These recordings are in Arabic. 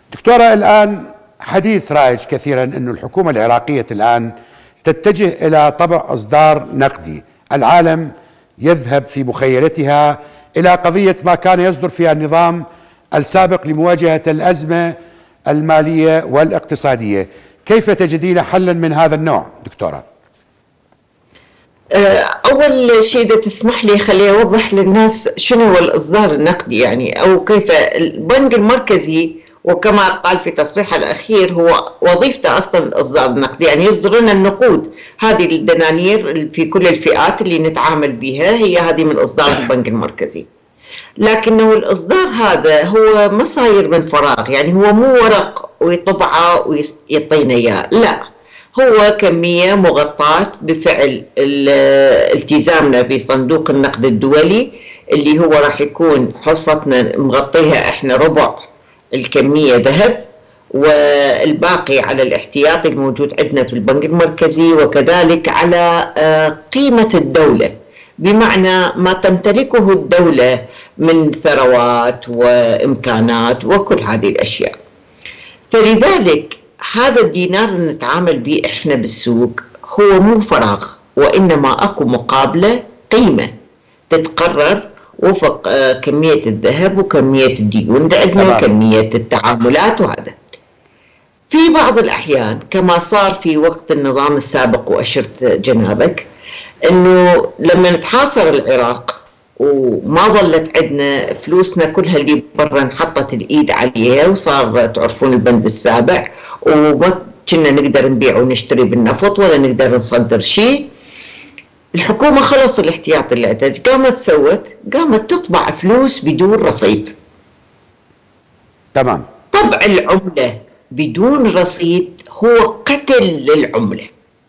دكتورة، الآن حديث رائج كثيرا أن الحكومة العراقية الآن تتجه إلى طبع إصدار نقدي. العالم يذهب في مخيلتها إلى قضية ما كان يصدر فيها النظام السابق لمواجهة الأزمة المالية والاقتصادية. كيف تجدين حلا من هذا النوع دكتورة؟ أول شيء إذا تسمح لي خلي أوضح للناس شنو هو الإصدار النقدي يعني، أو كيف البنك المركزي وكما قال في تصريحه الأخير هو وظيفته أصلا الإصدار النقدي، يعني يصدر لنا النقود، هذه الدنانير في كل الفئات اللي نتعامل بها هي هذه من إصدار البنك المركزي. لكنه الإصدار هذا هو ما صاير من فراغ، يعني هو مو ورق ويطبعه ويعطينا إياه، لا، هو كمية مغطاة بفعل التزامنا بصندوق النقد الدولي اللي هو راح يكون حصتنا مغطيها احنا ربع الكمية ذهب، والباقي على الاحتياطي الموجود عندنا في البنك المركزي، وكذلك على قيمة الدولة، بمعنى ما تمتلكه الدولة من ثروات وإمكانات وكل هذه الأشياء. فلذلك هذا الدينار اللي نتعامل به احنا بالسوق هو مو فراغ، وإنما أكو مقابلة قيمة تتقرر وفق كمية الذهب وكمية الديون عندنا وكمية التعاملات. وهذا في بعض الأحيان كما صار في وقت النظام السابق، وأشرت جنابك أنه لما نتحاصر العراق وما ظلت عندنا فلوسنا كلها اللي برا انحطت الإيد عليها، وصار تعرفون البند السابع، وما كنا نقدر نبيع ونشتري بالنفط ولا نقدر نصدر شيء. الحكومة خلص الاحتياط اللي عندها، قامت تطبع فلوس بدون رصيد. تمام. طبع العملة بدون رصيد هو قتل للعملة،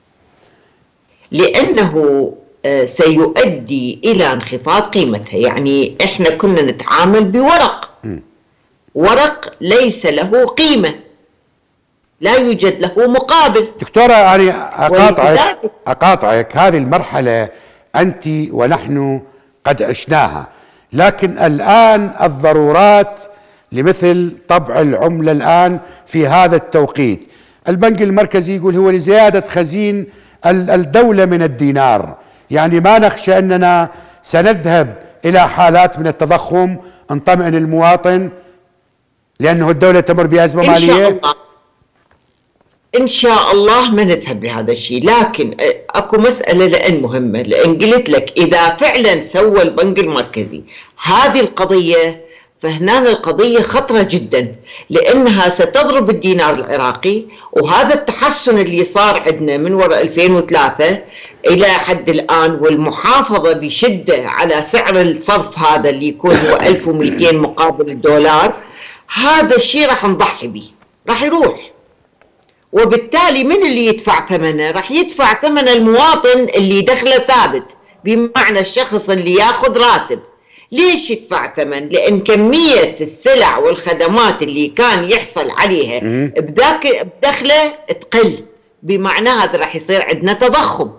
لأنه سيؤدي إلى انخفاض قيمتها. يعني إحنا كنا نتعامل بورق، ورق ليس له قيمة، لا يوجد له مقابل. دكتورة، يعني أقاطعك، هذه المرحلة أنت ونحن قد عشناها، لكن الآن الضرورات لمثل طبع العملة الآن في هذا التوقيت، البنك المركزي يقول هو لزيادة خزين الدولة من الدينار، يعني ما نخشى أننا سنذهب إلى حالات من التضخم، نطمئن المواطن لأنه الدولة تمر بأزمة مالية؟ إن شاء الله، إن شاء الله ما نذهب لهذا الشيء. لكن أكو مسألة لأن مهمة، لأن قلت لك إذا فعلا سوى البنك المركزي هذه القضية، فهنا القضية خطرة جدا، لأنها ستضرب الدينار العراقي. وهذا التحسن اللي صار عندنا من وراء 2003 إلى حد الآن، والمحافظة بشدة على سعر الصرف هذا اللي يكون هو 1200 مقابل الدولار، هذا الشيء راح نضحي به، راح يروح. وبالتالي من اللي يدفع ثمنه؟ راح يدفع ثمن المواطن اللي دخله ثابت، بمعنى الشخص اللي ياخذ راتب. ليش يدفع ثمن؟ لأن كمية السلع والخدمات اللي كان يحصل عليها بدخله تقل، بمعنى هذا راح يصير عندنا تضخم.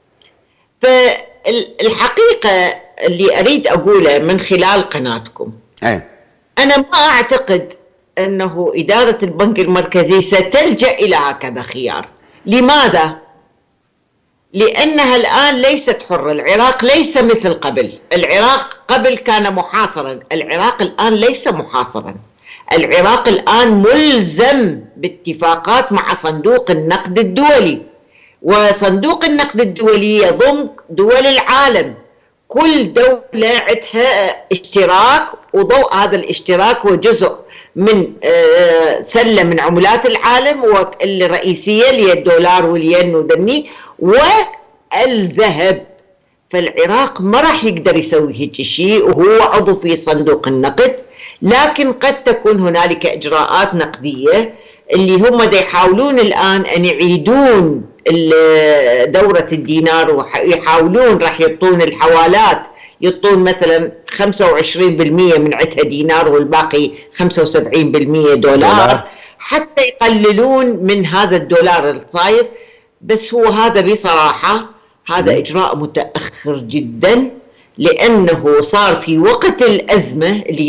فالحقيقة اللي أريد أقوله من خلال قناتكم، أنا ما أعتقد أنه إدارة البنك المركزي ستلجأ إلى هكذا خيار. لماذا؟ لأنها الآن ليست حرة. العراق ليس مثل قبل. العراق قبل كان محاصرا، العراق الآن ليس محاصرا. العراق الآن ملزم باتفاقات مع صندوق النقد الدولي، وصندوق النقد الدولي يضم دول العالم، كل دولة عندها اشتراك، وضوء هذا الاشتراك هو جزء من سلة من عملات العالم، والرئيسية اللي هي الدولار والين وذني والذهب. فالعراق ما راح يقدر يسوي هيك شيء وهو عضو في صندوق النقد، لكن قد تكون هنالك إجراءات نقدية اللي هم دا يحاولون الآن أن يعيدون دورة الدينار، ويحاولون راح يعطون الحوالات، يعطون مثلا 25% من عندها دينار والباقي 75% دولار، حتى يقللون من هذا الدولار الصاير. بس هو هذا بصراحة هذا إجراء متأخر جدا، لأنه صار في وقت الأزمة اللي